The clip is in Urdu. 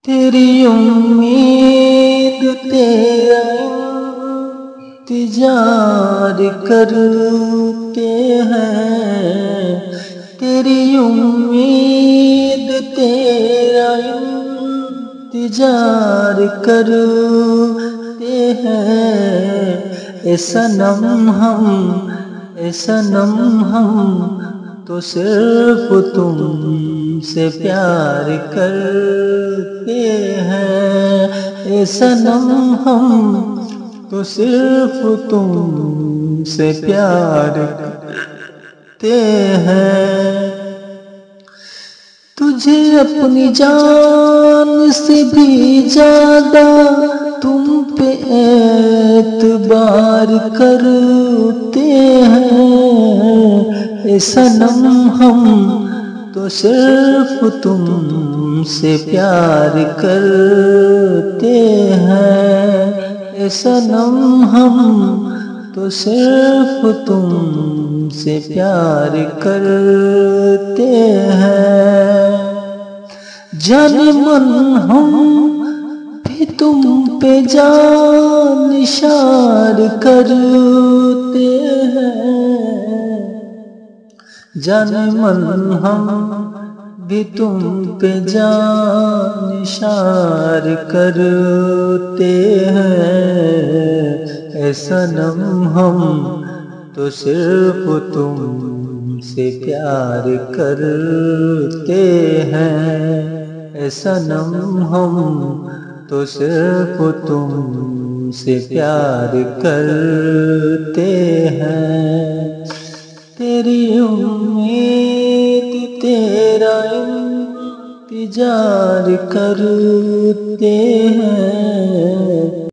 تیری امید تیرا انتظار کرتے ہیں، تیری امید تیرا انتظار کرتے ہیں، اے صنم ہم تو صرف تم سے پیار کرتے ہیں، اے صنم ہم تو صرف تم سے پیار کرتے ہیں۔ تجھے اپنی جان سے بھی زیادہ تم پہ اعتبار کرتے ہیں، اے صنم ہم تو صرف تم سے پیار کرتے ہیں، اے صنم ہم تو صرف تم سے پیار کرتے ہیں۔ جان من ہم بھی تم پہ جان نثار کرتے ہیں، جان من ہم بھی تم پہ جان نثار کرتے ہیں، اے صنم ہم تو صرف تم سے پیار کرتے ہیں، اے صنم ہم تو صرف تم سے پیار کرتے ہیں۔ تیری امید تیرا انتظار کرتے ہیں۔